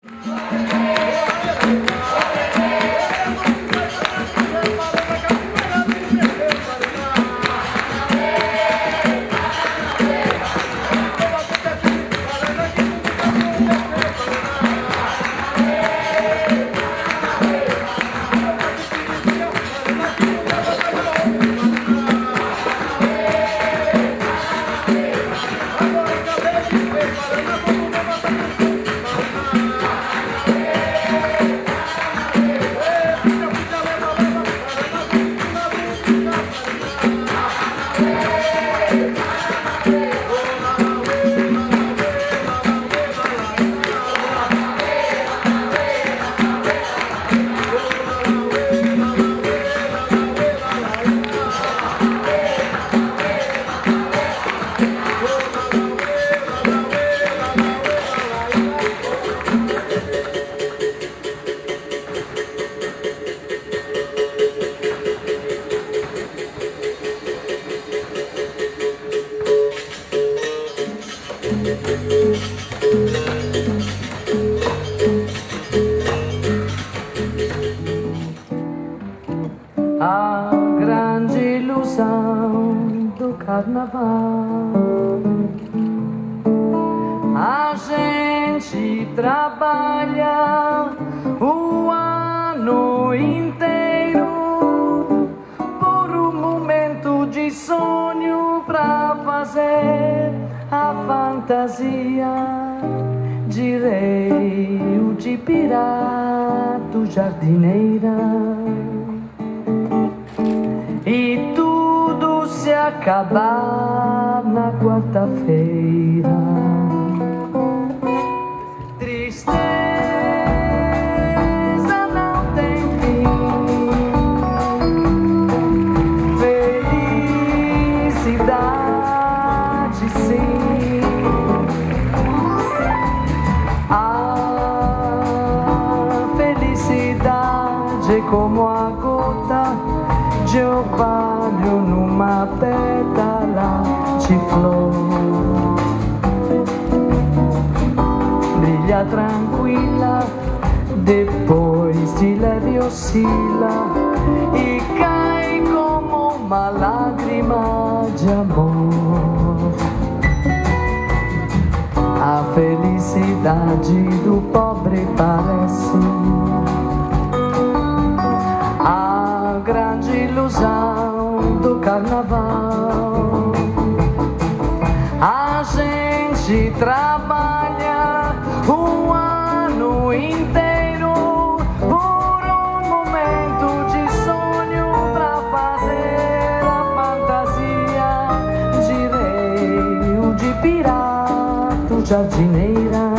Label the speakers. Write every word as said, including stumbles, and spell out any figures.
Speaker 1: A grande ilusão do carnaval, a gente trabalha o ano inteiro por um momento de sonho pra fazer a fantasia de rei ou de pirata jardineira. E tudo se acabar na quarta-feira. Tristeza não tem fim, felicidade sim. A felicidade é como a gota de orvalho numa pétala de flor. Brilha tranquila, depois de leve oscila e cai como uma lágrima de amor. A felicidade do pobre parece a grande ilusão do carnaval. A gente trabalha o ano inteiro por um momento de sonho pra fazer a fantasia de rei ou de pirata jardineira.